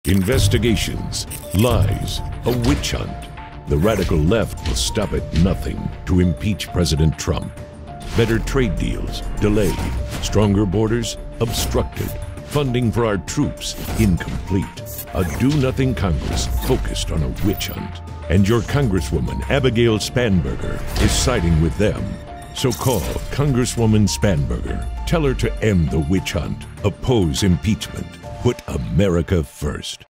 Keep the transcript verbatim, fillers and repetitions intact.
Investigations, lies, a witch hunt. The radical left will stop at nothing to impeach President Trump. Better trade deals, delayed. Stronger borders, obstructed. Funding for our troops, incomplete. A do-nothing Congress focused on a witch hunt. And your Congresswoman Abigail Spanberger is siding with them. So call Congresswoman Spanberger. Tell her to end the witch hunt, oppose impeachment, put America first.